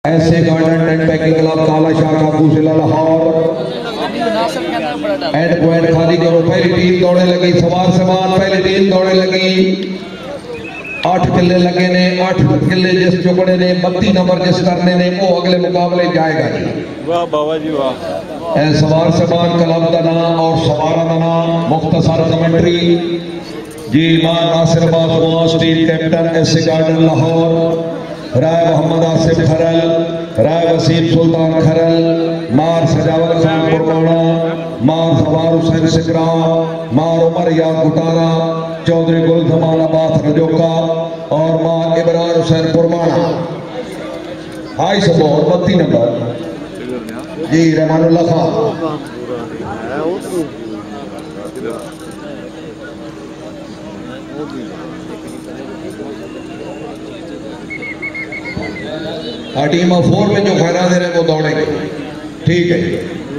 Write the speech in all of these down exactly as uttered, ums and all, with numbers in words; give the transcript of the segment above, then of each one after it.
ایسے garden and packing club کالا شاہ کابو ضلع لاہور اینڈ پوائنٹ خالی کرو. پہلی ٹیم دوڑے لگی سوار سمان پہلی ٹیم دوڑے لگی آٹھ کلے لگے نے آٹھ کلے جس چکڑے نے بتی نمبر جس کرنے نے وہ اگلے مقابلے جائے گا جی. واہ بابا جی واہ. اے سوار سمان کلب دا نام اور سوارہ دا نام مختصر کمنٹری جی ماں ناصر عباس مواز ٹیم کیپٹن ایسے گارڈن لاہور. رائے محمد آصف کھرل رائے وسیم سلطان کھرل مار سجاوت خان پرمانا مار سوار حسین سکرا مار عمر یاد گٹارا چودری گل زمان عباس رجوکا اور مار عبران حسین پرمانا. ہائی سبور بتی نمبر جی Rahman Ullah Khan. Team of four میں جو خیرات دے رہے ہیں وہ دوڑیں گے ٹھیک ہے.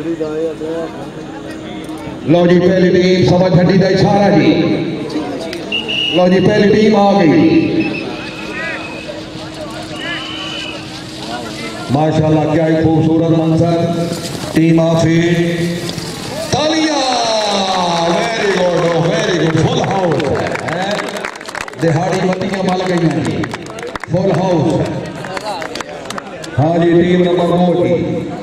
لو جی پہلی ٹیم سوا چھٹی دا اشارہ جی. لو جی پہلی ٹیم آ گئی ماشاءاللہ کیا ایک خوبصورت منظر. ٹیم آف ایٹ تالیاں very good very good full house دہاڑی بتیاں مل گئی ہیں جی فل ہاؤس. ہاں جی ٹیم نمبر دو کی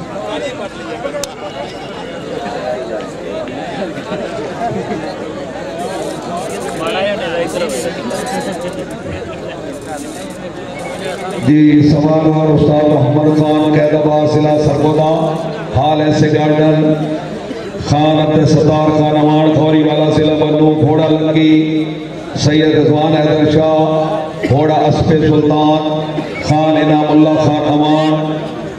جی سوالوار استاد محمد خان قید آباد ضلع سرگودا حال ایسے گارڈن خان عبد ستار خان امان کھوری والا ضلع بنو گھوڑا لنگی سید رضوان حیدر شاہ گھوڑا اسپ سلطان خان انعام اللہ خان امان.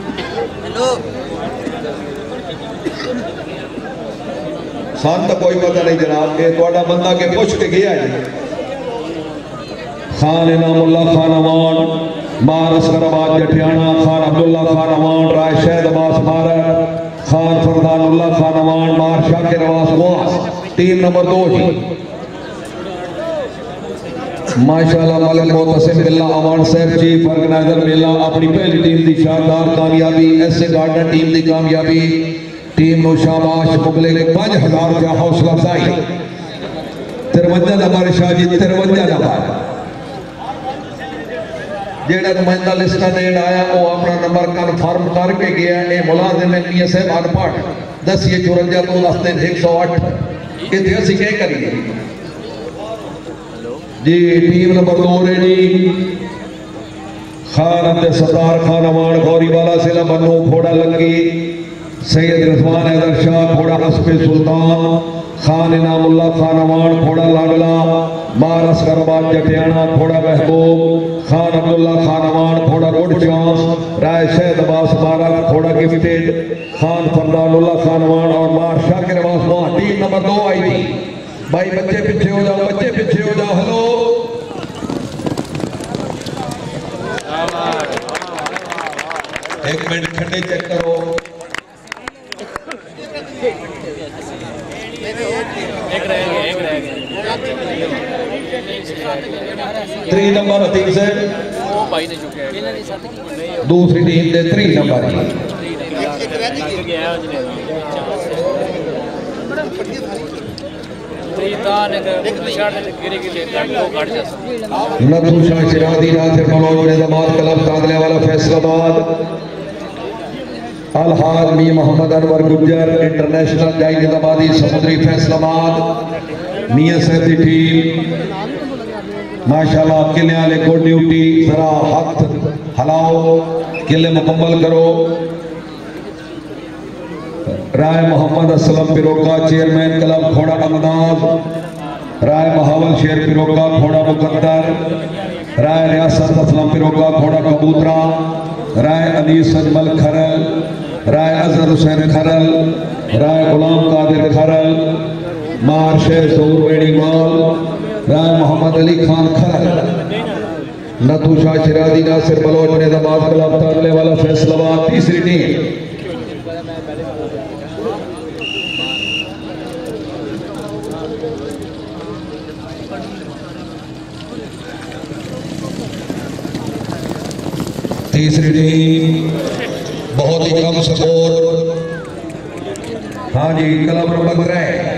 سان تک کوئی پتہ نہیں جناب یہ توڑا بندہ کے پوچھ کے گیا ہے. خان انعام اللہ خان امان مار اسکر آباد جٹھیانہ خان عبداللہ خان امان رائے شہد عباس مارک خان فردان اللہ خان امان مار شاکر عباس مواز. ٹیم نمبر دو جی ماشاءاللہ ملک معتصم باللہ امان صاحب چیف آرگنائزر میلہ اپنی پہلی ٹیم دی شاندار کامیابی ایسے گارڈن ٹیم دی کامیابی. ٹیم نو شاباش مقلے نے پانچ ہزار کا حوصلہ افزائی. ترونجا نمبر شاہ جی ترونجا نمبر جیڑا نمائندہ لسٹہ دین آیا وہ اپنا نمبر کنفرم کر کے گیا. اے ملازم ہے میاں صاحب ان پڑھ دس یہ چورنجا دو دستے ایک سو آٹھ یہ تھی اسی کہہ کریے جی. ٹیم نمبر دو ریڈی خان عبد ستار خان امان گوری والا ضلع بنو گھوڑا لنگی سید رضوان حیدر شاہ گھوڑا اسپ سلطان خان انعام اللہ خان امان گھوڑا لاڈلا مار اسکر آباد جٹھیانہ گھوڑا محبوب خان عبداللہ خان امان گھوڑا روڈ چانس رائے شہد عباس مارک گھوڑا گفٹیڈ خان فردان اللہ خان امان اور مار شاکر عباس مواز. ٹیم نمبر دو آئی تھی بھائی بچے پیچھے ہو جاؤ بچے پیچھے ہو جاؤ. ہلو ایک منٹ کھڑے چیک کرو. تری نمبر تین سے دوسری ٹیم دے تری نمبر نتو شاہ شرادی ناصر ملوج نظامات کلب تادلے والا فیصل آباد الحاج می محمد انور گجر انٹرنیشنل جائی نظاماتی سمندری فیصل آباد میاں صاحب دی ٹیم ماشاءاللہ کلے آلے کو ڈیوٹی ذرا ہاتھ ہلاؤ کلے مکمل کرو. رائے محمد اسلم پیروکا چیئرمین کلب کھوڑا امداد رائے محاول شیر پیروکا کھوڑا مقدر رائے ریاست اسلم پیروکا کھوڑا کبوترا رائے انیس اجمل کھرل رائے اظہر حسین کھرل رائے غلام قادر کھرل مار شیر ظہور بیڑی مال رائے محمد علی خان کھرل نتو شاہ شرادی ناصر بلوچ نظامات کلب تارلے والا فیصل آباد. تیسری ٹیم تیسری ٹیم بہت ہی کم سکور. ہاں جی کلب نمبر ترے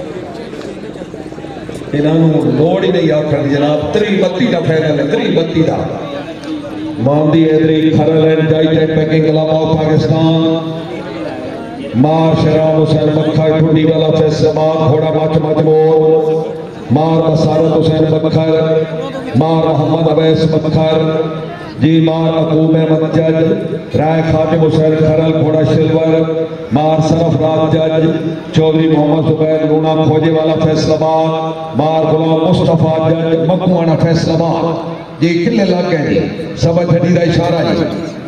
انہوں لوڑ ہی نہیں آکھن جناب تری بتی دا فیصلہ ہے تری بتی دا. ماندی ایدری کھرلین جائیٹن پیکنگ کلب آف پاکستان مار شراب حسین بکھر ٹھنڈی والا فیصلہ مار گھوڑا مچ مچ مور مار بسارت حسین بکھر مار محمد عویس بکھر جی مار عقوب احمد جج رائے خاتم حسین کھرل گھوڑا شلور مار صرف رات جج چودری محمد زبیر لونا کھوجے والا فیصلہ آباد مار غلام مصطفیٰ جج مکوانا فیصلہ آباد. جی کلے لگ گئے جی سبا جھڑی دا اشارہ جی.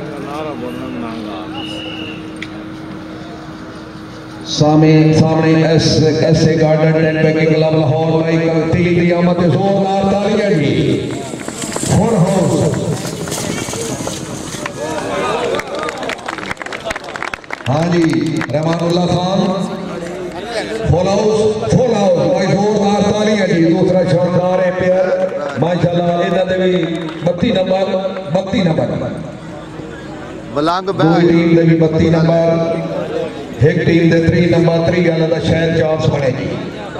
سامنے ایسے garden tent pegging club Lahore بائی کرتی دی آمد زوردار تالیاں جی. فل ہاؤس ہاں جی Rahman Ullah Khan full house full house بائی زوردار تالیاں جی. دوسرا شاندار ہے پیئر ماشاءاللہ ایدہ دے بھی بتی نمبر بتی نمبر دو ٹیم دے بھی بتی نمبر ایک ٹیم دے تری نمبر تری گانا دا شہر چانس بنے جی.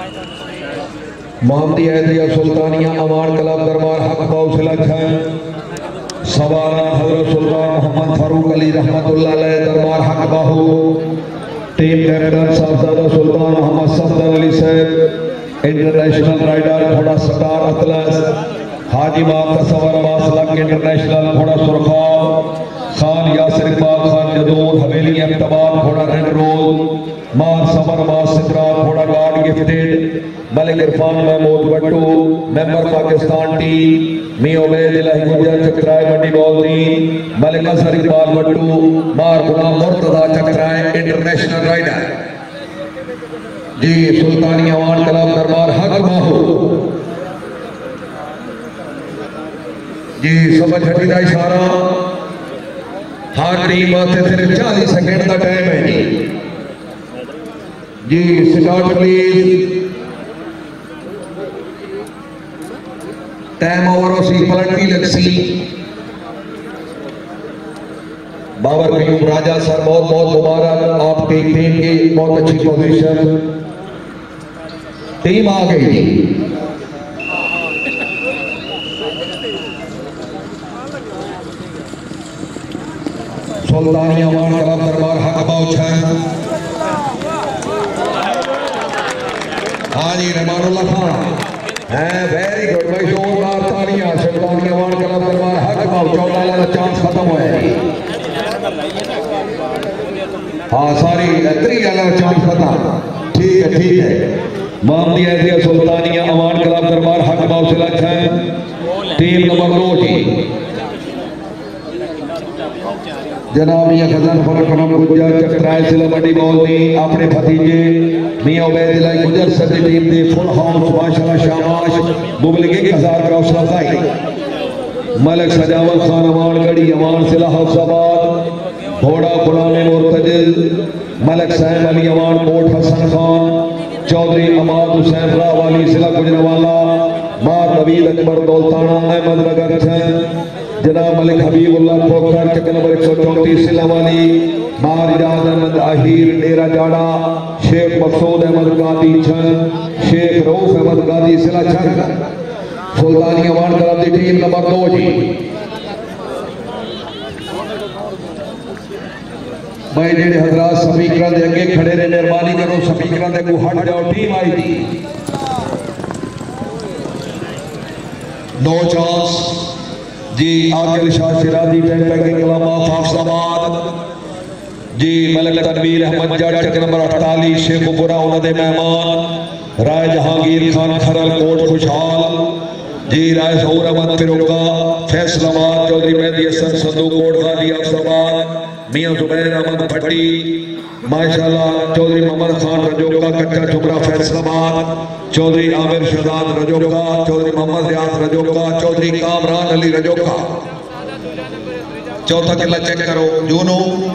محمدی ایدریہ سلطانیہ امان کلب دربار حق باؤ سے لکھیں سوارہ حضرت سلطان محمد فاروق علی رحمت اللہ علیہ دربار حق باہو. ٹیم کیپٹن صاحبزادہ سلطان محمد صفدر علی صاحب انٹرنیشنل رائیڈر گھوڑا سٹار اطلس حاجی باغ تصور عباس لک انٹرنیشنل گھوڑا سرخاب خان یاسر اقبال خان جدود حویلی اقتبار گھوڑا ریڈ رول مار سفر عباس سترار گھوڑا گارڈ گفٹیڈ ملک عرفان محمود بٹو ممبر پاکستان ٹیم می عبید الہی گجر چکرائے منڈی بولدین ملک اظہر اقبال بٹو مار غلام مرتضی چکرائے انٹرنیشنل رائیڈر. جی سلطانی عوان کلب دربار حق باہو. جی سمجھ ہٹی دا اشارہ ہر ٹیم آتے صرف چالیس سیکنڈ دا ٹائم ہے جی. جی سٹارٹ پلیز. ٹائم اوور ہو سی پلٹی لگ سی. بابر قیوم راجہ سر بہت بہت مبارک آپ کی ٹیم کی بہت اچھی پوزیشن. ٹیم آ گئی جی. سلطانی امان کلب دربار حق باؤ چھن. ہاں جی رحمان اللہ خان ہیں ویری گڈ بھائی زوردار تالیاں. سلطانی امان کلب دربار حق باؤ چودہ والا چانس ختم ہوا ہے. ہاں ساری تری والا چانس ختم. ٹھیک ہے ٹھیک ہے. محمدی ایدریہ سلطانیہ امان کلب دربار حق باؤ سے لکھ ہے ٹیم نمبر دو جی. جناب میاں خزان فرق نام گجر چکرائے سلہ منڈی بولدی اپنے بھتیجے میاں عبید الہی گجر صدی ٹیم دے فل ہاؤس ماشاءاللہ شاباش مبلغ ایک ہزار کا حوصلہ افزائی. ملک سجاوت خان امان گڑی امان سلہ حفظ آباد گھوڑا غلام مرتجل ملک سیم علی امان کوٹ حسن خان چودری اماد حسین راہ والی سلہ گجروالا مار نوید اکبر دولتانہ احمد نگر چھن جناب ملک حبیب اللہ کھوکر چکر نمبر ایک سو چونتیس سلہ والی مار اجاز احمد آہیر ڈیرہ جاڑا شیخ مقصود احمد گاندھی چھن شیخ روف احمد گاندھی سلہ چھن. سلطانی امان کلب دی ٹیم نمبر دو جی. بھائی جیڑے حضرات سپیکران دے اگے کھڑے رہے مہربانی کرو سپیکران دے کو ہٹ جاؤ. ٹیم آئی تھی نو چانس جی. آکر شاہ شرازی ٹین پیکنگ کلب آف حفظ آباد جی. ملک تنویر احمد جڑ چکر نمبر اٹھالیس شیخ برا انہ دے مہمان رائے جہانگیر خان کھرل کوٹ خوشحال جی. رائے ظہور احمد پیروکا فیصل آباد چودری مہدی حسن صندوق کوٹ غازی حفظ آباد میاں زبیر احمد بھٹی ماشاءاللہ چودری محمد خان رجوکا کچا چکرا فیصل آباد چودری عامر شہزاد رجوکا چودری محمد ریاض رجوکا چودری کامران علی رجوکا. چوتھا قلعہ چیک کرو جونو.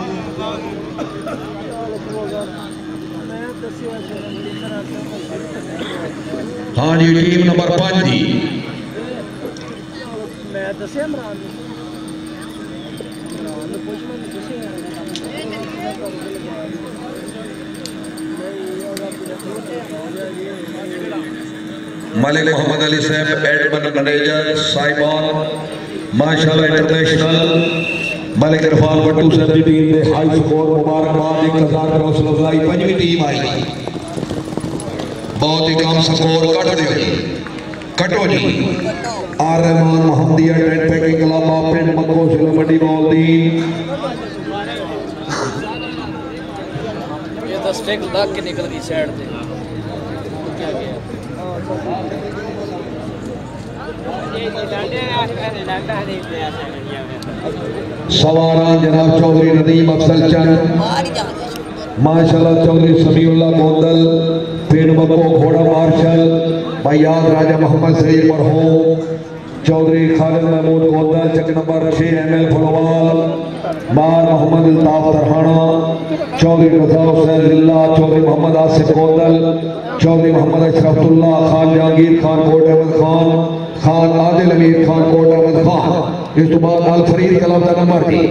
ہاں جی ٹیم نمبر پانچ جی. ملک محمد علی صاحب ایڈمن منیجر سائبان ماشاءاللہ انٹرنیشنل ملک عرفان بٹو صاحب دی ٹیم دے ہائی سکور مبارکباد ایک ہزار کا حوصلہ افزائی پنجویں ٹیم آئی بہت ہی کم score cut Dev G کٹو G are Rahman Mohammadiya trend packing club پنڈ مکو سے لمڈی بول دی یہ تو سٹیک لگ کے نکل گئی سائڈ دے کیا گیا سواران جناب چودھری ندیم افضل چند ماشاءاللہ چودھری سمیع اللہ موندل پین مکو گھوڑا مارشل بیاد راجہ محمد سعید مرحوم چودھری خالد محمود گوندل چک نمبر چھ ایم ایل فلوال مار محمد الطاف ترہانہ چودھری رضا حسین اللہ چودھری محمد آصف گوندل چودھری محمد اشرف اللہ خان جہانگیر خان کوٹ احمد خان خان عادل امیر خان کوٹ احمد خان اس تو بعد الفرید کلب دا نمبر کی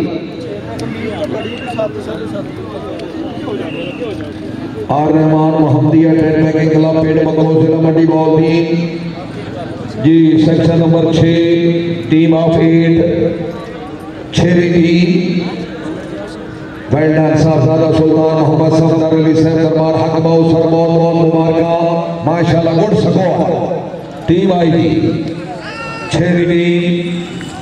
آر رحمان محمدیہ ٹرین پیکنگ کلب پیڑ مکو ضلع منڈی بولدین جی سیکشن نمبر چھ ٹیم آف ایٹ چھویں ٹیم ویلڈن صاحبزادہ سلطان محمد صفدر علی صاحب دربار حق باؤ سر بہت بہت مبارکہ ماشاءاللہ گڈ سکور ٹیم آئی جی چھویں ٹیم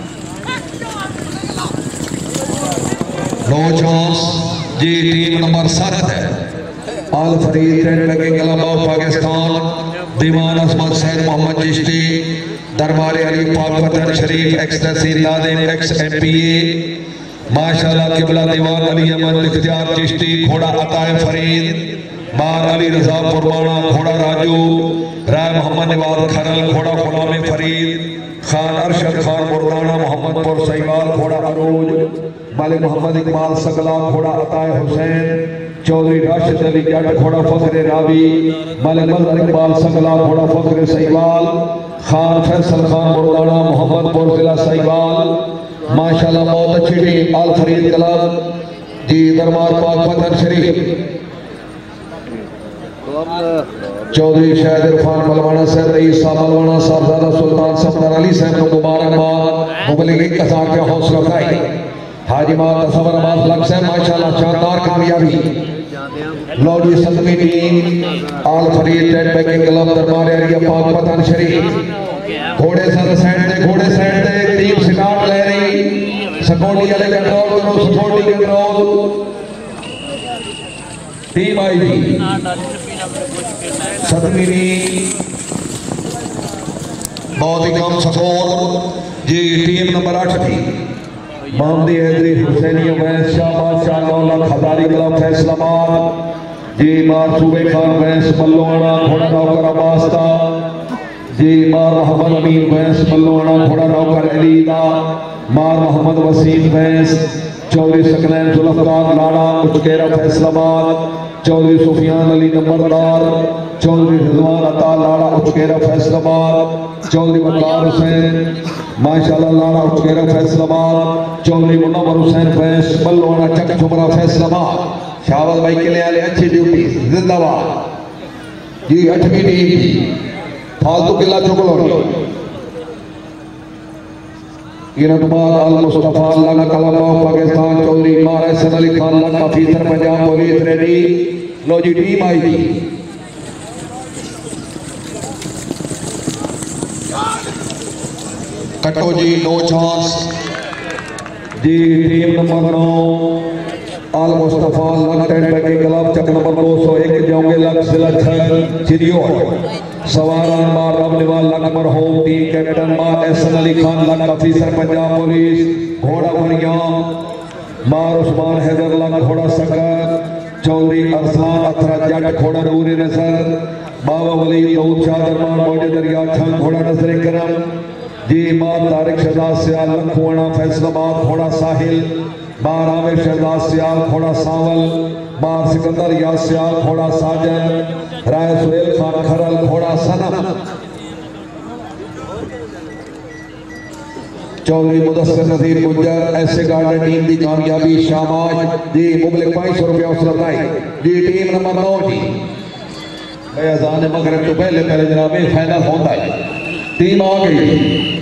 نو چانس جی ٹیم نمبر سات ہے آل Farid trained pegging club of Pakistan دیوان عظمت سید محمد چشتی دربار علی پاک وطن شریف ایکس تحصیل نادم ایکس ایم پی اے ماشاءاللہ قبلہ دیوان علی احمد اختیار چشتی گھوڑا عطا فرید بار علی رضا قربانہ گھوڑا راجو رائے محمد نواز کھرل گھوڑا غلام فرید خان ارشد خان مردانہ محمد پور سیوال گھوڑا عروج ملک محمد اقبال سگلا گھوڑا عطا حسین چودھری راشد علی جٹ گھوڑا فخر راوی ملک مظہر اقبال سگلا گھوڑا فخر سیوال خان فیصل خان مردانہ محمد پور ضلع سیوال ماشاءاللہ بہت اچھی ٹیم آل فرید کلب جی دربار پاک وطن شریف چودھری شاہد عرفان ملوانہ صاحب رئیس صاحب ملوانہ صاحبزادہ سلطان صفدر علی صاحب کو مبارکباد مبلغ ایک ہزار کے حوصلہ افزائی حاجی ماں تصور عباس لگ صاحب ماشاءاللہ شاندار کامیابی لو جی ستویں ٹیم آل فرید ٹرینڈ پیکنگ کلب دربار ایریا پاک وطن شریف گھوڑے سر سائڈ دے گھوڑے سائڈ دے ٹیم سٹارٹ لے رہی سکونڈی علی کنٹرول کرو سکونڈی کنٹرول ٹیم آئی جی ستویں ٹیم بہت ہی کم سکور جی ٹیم نمبر آٹھ تھی محمدی حیدری حسینی ویس شاہباز شاہ مولا خداری کلب فیصل آباد جی مار صوبے خان ویس ملوانہ گھوڑا نوکر عباستہ جی مار محمد امین ویس ملوانہ گھوڑا نوکر علیدہ مار محمد وسیم ویس چودھری سکنین ذوالفقار لاڑا اچکیرہ فیصل آباد چودھری سفیان علی نمبردار چودھری رضوان عطا لاڑا اچکیرہ فیصل آباد چودھری وقار حسین ماشاءاللہ لاڑا اچکیرہ فیصل آباد چودھری منور حسین فیس ملوانہ چک چھمرہ فیصل آباد شاہباز بھائی کے لئے آلے اچھی ڈیوٹی زندہ باد جی اٹھویں ٹیم تھی فالتو قلعہ چکلو گرنباد آل-مصطفیٰ اللہ کلمہ پاکستان چودھری مار احسن علی خان اللہ کا فیصر پنجاب پولیس ریڈی لو جی ٹیم آئی تھی کٹو جی نو چانس جی ٹیم نمبر نو آل-مصطفیٰ اللہ ٹینٹ پیکنگ کلب چک نمبر دو سو ایک جاؤں گے لگ ضلع چھل چریور سواران مار رب نوال لگ مرحوم ٹیم کیپٹن مار احسن علی خان لگ افیسر پنجاب پولیس گھوڑا بنیام مار عثمان حیدر لگ گھوڑا سکر چودھری ارسلان اتھرا جٹ گھوڑا نوری نظر بابا ولی دعود شاہ درمان موجہ دریا چھن گھوڑا نظر کرم جی مار تارک شہزاد سیال لکھوانا فیصل آباد گھوڑا ساحل مار عامر شہزاد سیال گھوڑا ساول مار سکندر یا سیال گھوڑا ساجن رائے سویل خان کھرل گھوڑا سنم چودھری مدثر نظیر گجر ایسے گارڈن ٹیم دی کامیابی شاماج جی مبلک پانچ سو روپیہ اسرت آئی جی ٹیم نمبر نو جی بے اذان مغرب تو پہلے پہلے جناب فائنل ہوتا ہے ٹیم آ گئی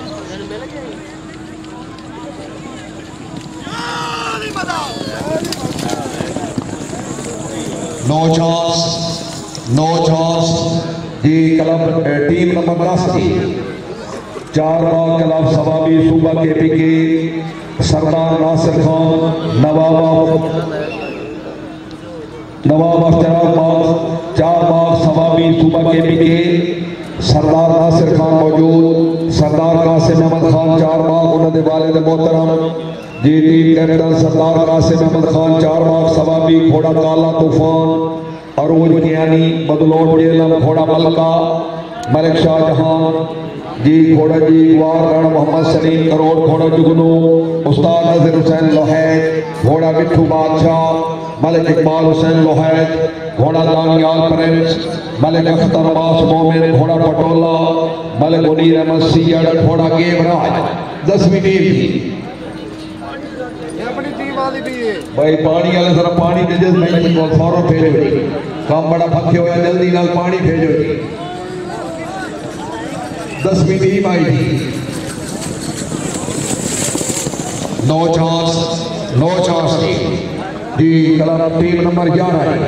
نو چانس نو چانس جی کلب ٹیم نمبر دس کی چار باغ کلب سوابی صوبہ کے پی کے سردار ناصر خان نواب نواب اختیار باغ چار باغ سوابی صوبہ کے پی کے سردار ناصر خان موجود سردار قاسم احمد خان چار باغ انہوں نے والد محترم جی ٹیم کیپٹن سردار قاسم احمد خان چار باغ سوابی گھوڑا کالا طوفان عروج کیانی بدلوٹ جیلم گھوڑا ملکہ ملک شاہ جہان جی گھوڑا جی گوار رن محمد سلیم کروڑ گھوڑا جگنو استاد نظر حسین لوحید گھوڑا مٹھو بادشاہ ملک اقبال حسین لوحید گھوڑا دانیال پرنس ملک اختر عباس مومن گھوڑا پٹولا ملک منیر احمد سیڑ گھوڑا گیم راج دسویں ٹیم تھی بھائی پانی والے ذرا پانی دے جس نہیں کو فوراً بھیجو جی کام بڑا پھکے ہویا جلدی نال پانی بھیجو جی دسویں ٹیم آئی تھی no chance no chance team جی کلب ٹیم نمبر گیارہ ہے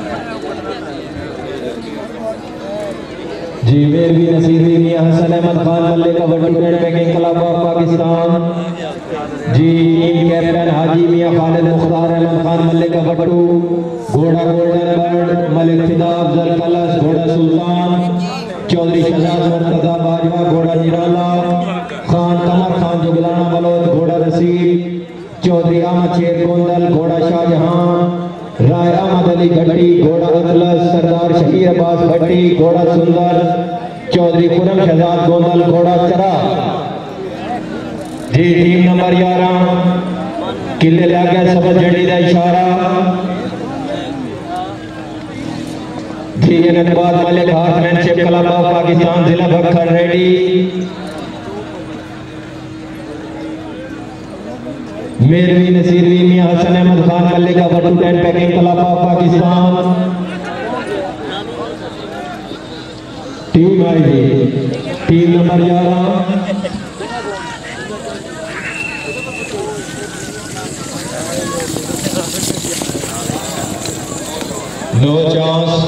جی میروی نصیری میاں حسن احمد خان ملے کا Wattoo tent packing club of Pakistan جی ٹیم کیپٹن حاجی میاں خالد مختار احمد خان ملے کا وٹو گھوڑا گولڈن برڈ ملک فدا افضل کلس گھوڑا سلطان چودھری شہزاد مرتضی باجوہ گھوڑا نرالا خان قمر خان جگلانا بلوچ گھوڑا رسید چودھری احمد شیر گوندل گھوڑا شاہ جہان رائے احمد علی گھٹی گھوڑا اطلس سردار شہیر عباس بھٹی گھوڑا سندر چودھری خرم شہزاد گوندل گھوڑا چرا جی ٹیم نمبر گیارہ قلعے لاگیا سبز جھنڈی دا اشارہ جی انتباد Malik heart man ship club of Pakistan ضلع بکھر ریڈی میروی نصیروی میاں حسن احمد خان ملے کا Wattoo tent packing club of Pakistan team آئی جی ٹیم نمبر گیارہ نو chance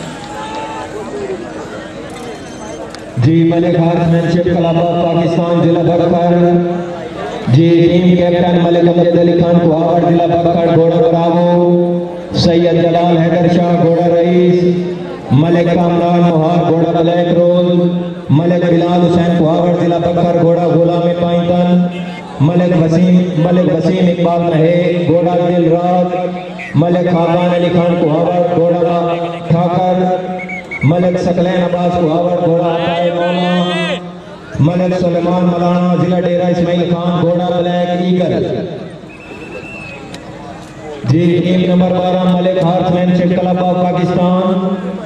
G Malik heart man ship club of Pakistan ضلع بکھر جی ٹیم کیپٹن ملک امجد علی خان کوہاوڑ ضلع بکھر گھوڑا براوو سید جلال حیدر شاہ گھوڑا رئیس ملک کامران مہار گھوڑا بلیک رول ملک بلال حسین کوہاوڑ ضلع بکھر گھوڑا غلام پائنتن ملک وسیم ملک وسیم اقبال مہے گھوڑا دل رات ملک خاقان علی خان کوہاوڑ گھوڑا ٹھاکر ملک سکلین عباس کوہاوڑ گھوڑا عطائے مولا ملک سلیمان مولانا ضلع ڈیرہ اسماعیل خان گھوڑا بلیک ایگل جی ٹیم نمبر بارہ Malik heart man ship club of Pakistan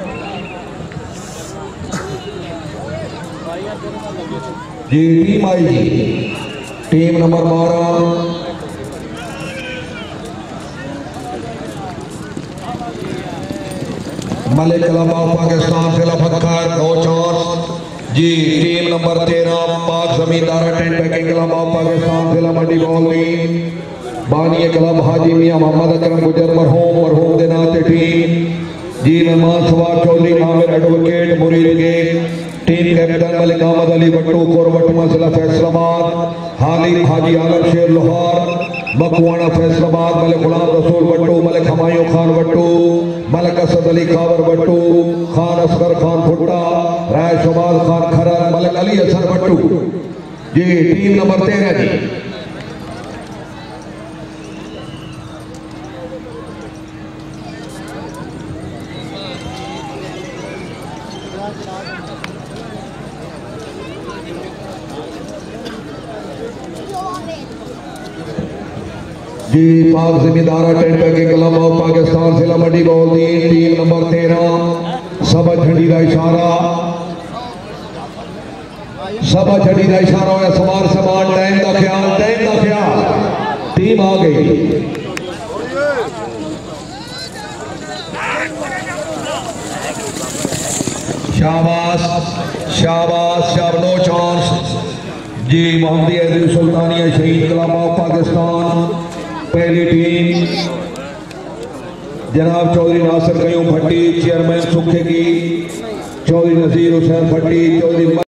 جی ٹیم آئی جی ٹیم نمبر بارہ ملک کلب آف پاکستان ضلع بکھر نو چانس جی ٹیم نمبر تیرہ پاک زمیندارہ tent packing club of Pakistan ضلع منڈی بولنی بانی کلب حاجی میاں محمد اکرم گجر مرحوم مرحوم دینات ٹیم جی مہمان سوار چودھری عامر advocate Muridke team captain Malik Ahmad Ali بٹو کوروٹما ضلع فیصل آباد حالی حاجی عالم شیر لوہار مکوانا فیصل آباد ملک غلام رسول بٹو ملک ہمایوں خان بٹو ملک اسد علی خاور بٹو خان اصغر خان بھٹا رائے شمال خان کھرر ملک علی حسن بٹو جی ٹیم نمبر تیرہ جی جی پاک زمیندارہ tent packing club of Pakistan ضلع منڈی بولدین ٹیم نمبر تیرہ سبز جھنڈی کا اشارہ سبز جھنڈی کا اشارہ ہویا سوار سامان ٹائم کا خیال ٹائم کا خیال ٹیم آ گئی शाबाश शाबाश शाबाश नो चांस जी मोहम्मदी अजीज सुल्तानिया शहीद क्लब ऑफ पाकिस्तान पहली टीम जनाब चौधरी नासिर कयूम भट्टी चेयरमैन सुखे की चौधरी नजीर हुसैन भट्टी चौधरी